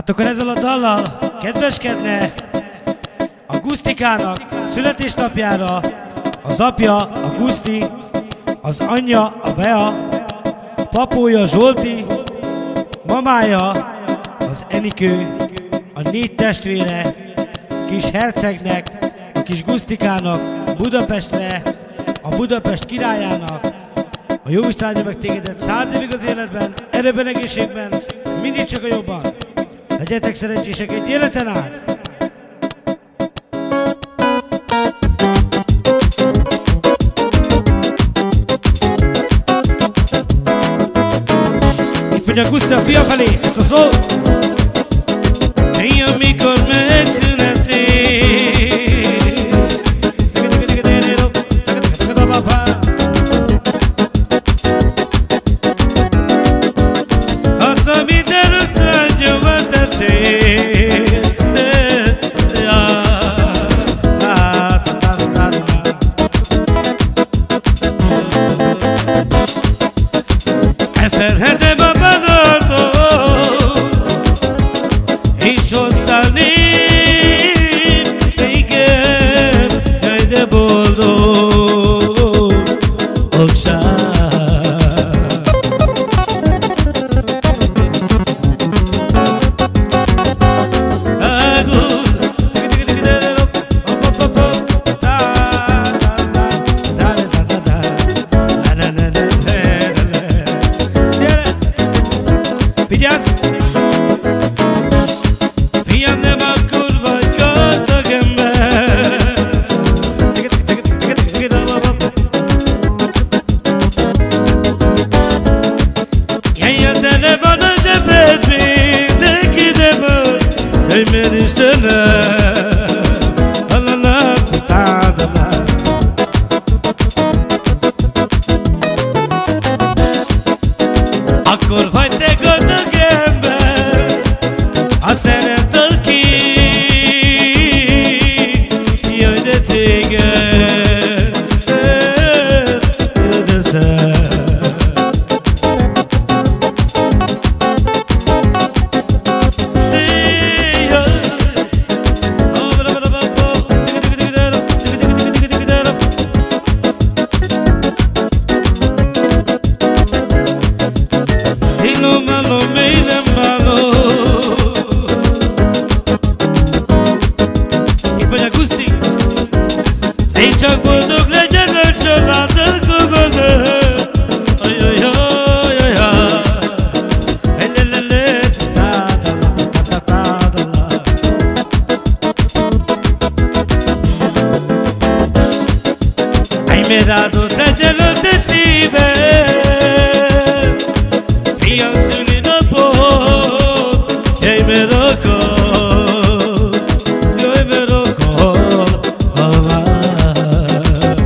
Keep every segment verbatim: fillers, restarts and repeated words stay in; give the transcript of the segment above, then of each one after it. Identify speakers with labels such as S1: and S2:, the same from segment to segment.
S1: Hát akkor ezzel a dallal kedveskedne a Gusztikának születésnapjára az apja, a Guszti, az anyja, a Bea, papója, Zsolti, mamája, az Enikő, a négy testvére, kis hercegnek, a kis Gusztikának, Budapestre, a Budapest királyának, a Jóisten áldja meg tégedet száz évig az életben, erőben, egészségben, mindig csak a jobban. Legyetek szerencsések egy életen át! Itt mondja a Guszti a fia felé, ezt a szó! Fiam, mikor megszületél, az, amit először nyomva tettél, elfelhetem a banatot, és hoztál név nékem, jaj de boldogság. Vigyázz! Fiam, nem akkor vagy gazdag ember. Jajjön, de ne van a zsebed pénzek ide van, jaj, mert Istenem, akkor vagy te gazdag ember, ha szeretel ki, jaj de téged kérdezem. Dilo malo, mire malo. Itt vagy a Guszti. Szép csak boldog legyen a családdal komodan. Ajajajajajaj. Elelele, tadala. Ay, mirado, legyen a te szíved. Fiam, szülinapod, jöjj, mert akar, jöjj, mert akar, ha vár.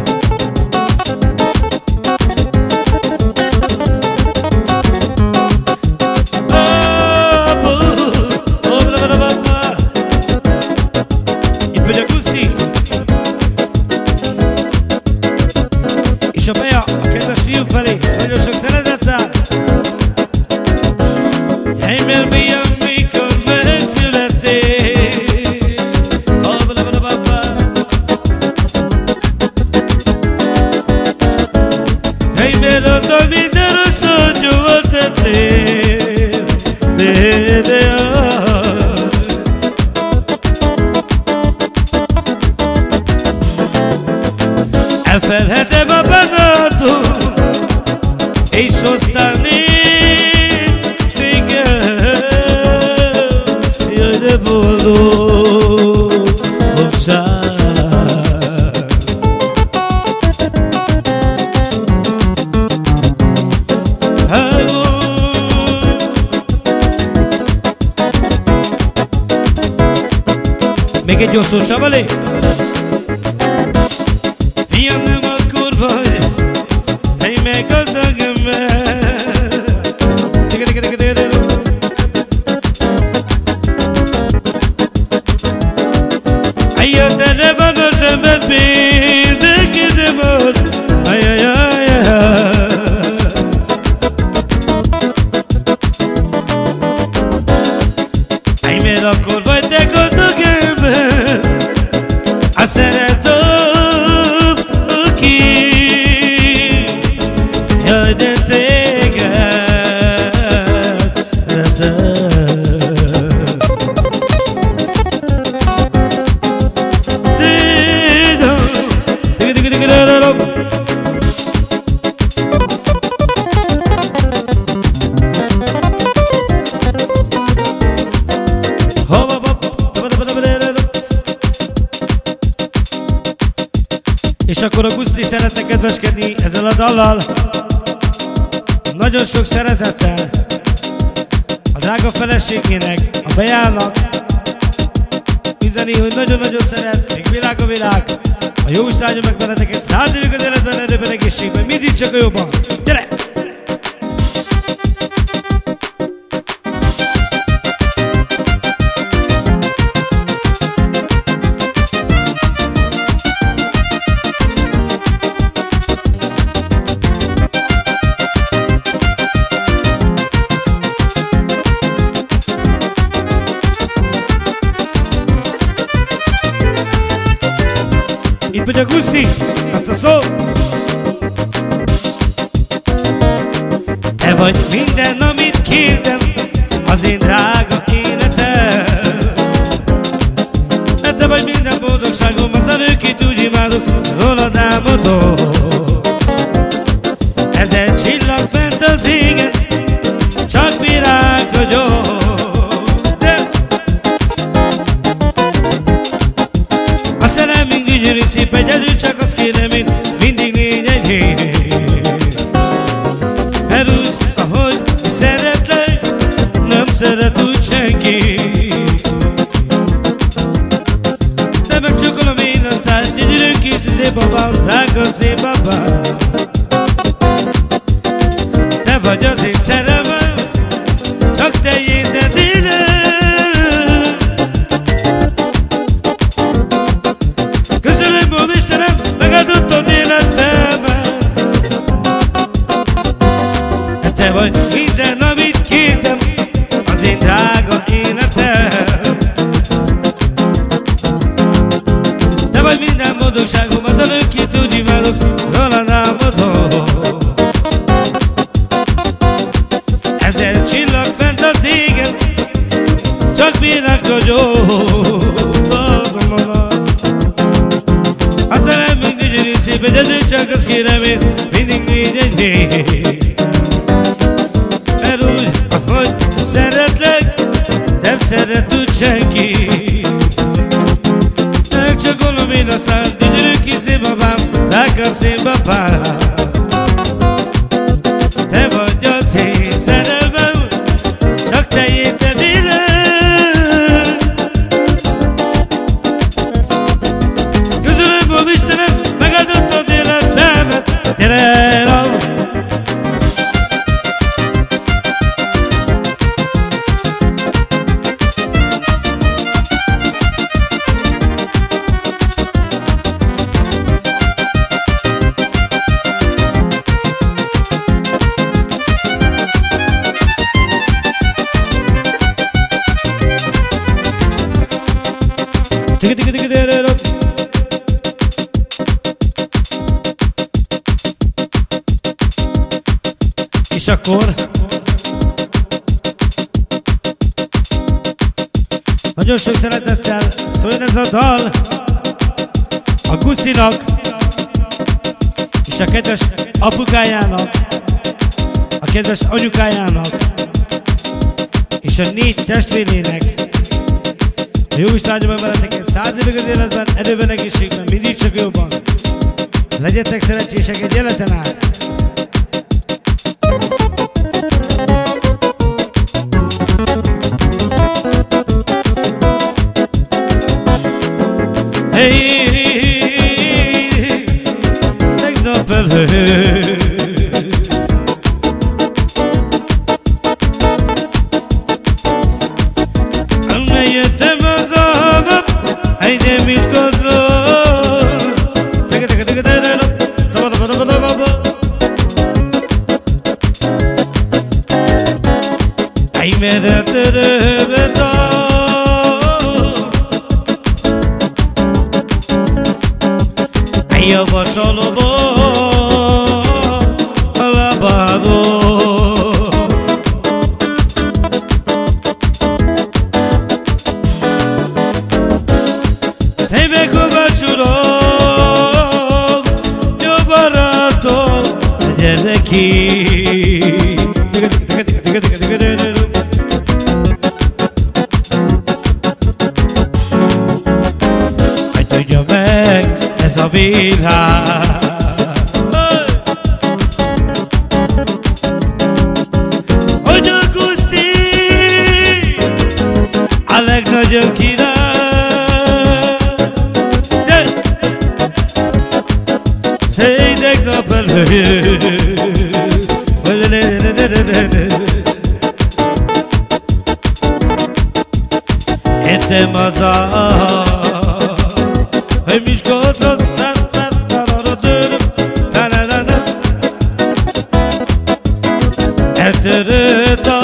S1: Itt vagy a Guszti, és a Bea, a kedves fiúk felé, nagyon sok szeretettel. Hey, mert fiam, mikor megszületél, hey, mert az, amit először nyomva tettél, de, de, elfelhetem a banatot, és hoztál név nékem, jaj de boldogság. Még egy oszó savalé. Fiam, nem akkor vagy, te meg gazdag ember. Ajjön, de ne van a zsebed pénzek ide van. Ajajajajaj. És akkor a Guszti szeretne kedveskedni ezzel a dallal. Nagyon sok szeretettel a drága feleségének, a Beának üzeni, hogy nagyon-nagyon szeret, még világ a világ. A jóisten áldja meg benneteket száz évig az életben, erőben, egészségben, mindig csak a jobban. Gyere! Itt megy a Guszti, azt a szó. Te vagy minden, amit kértem, az én drága életem. Mert te vagy minden boldogságom, az a nő, kit úgy imádok, rólad álmodok. Ezer csillag fent az égen, csak virág ragyog. A szerelmünk gyönyörű szép, egyedül csak azt kérem én, mindig légy enyém. Mert úgy, ahogy szeretlek, nem szeret úgy senki. De megcsokolom én a szád, gyönyörű kis szép babám, drága szép babám. Te vagy az én szerelmem, csak te érted élem. Megadottad életemet. Te vagy minden, amit kértem, az én drága életem. Te vagy minden boldogságom, az a nő, kit úgy imádok, rólad álmodok. Ezer csillag fent az égen, csak virág ragyog. Szép egyedül csak azt kérem én, mindig légy enyém. Mert úgy, ahogy szeretlek, nem szeret úgy senki. Megcsakolom én a szád, gyönyörű kis szép babám, drága szép babám. Te vagy az én szerelmem, csak te érted élem. Köszönöm, ó Istenem, megadottad életemet. Gyere rám! És akkor nagyon sok szeretettel szóljon ez a dal a Gusztinak és a kedves apukájának, a kedves anyukájának és a négy testvérének. A jóisten áldja meg veleteket száz évig az életben, erőben, egészségben, mindig csak jobban. Legyetek szerencsések egy életen át. Hey, tegnap előtt elmejöttem az a nap, egy nem is gazdag. Ay, merre törövet a javasolóba a labádó. Szépen kovácsolok, jó barátom, gyere ki. Hogy tudja meg ez a világ. Hogy Auguszti a legnagyobb király. Szédek nap előtt. Értem haza, hogy Miskolcot eltörött a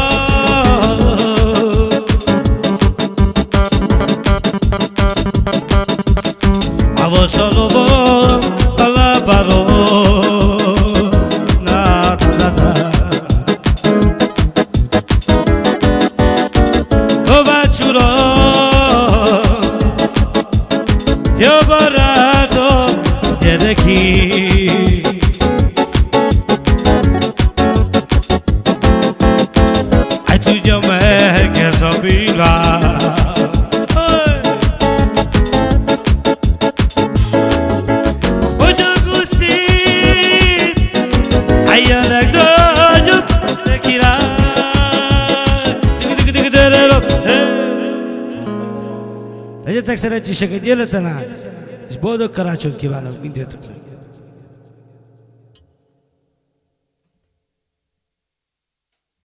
S1: a vasalóban a lábáról. Na, na, na, na. Kovács uram, jó barátom, gyere ki. Hát tudja meg ez a világ. Hogy Auguszti a legnagyobb király. Legyetek szerencsések egy életen át, és boldog karácsonyt kívánok mindjöttöknek!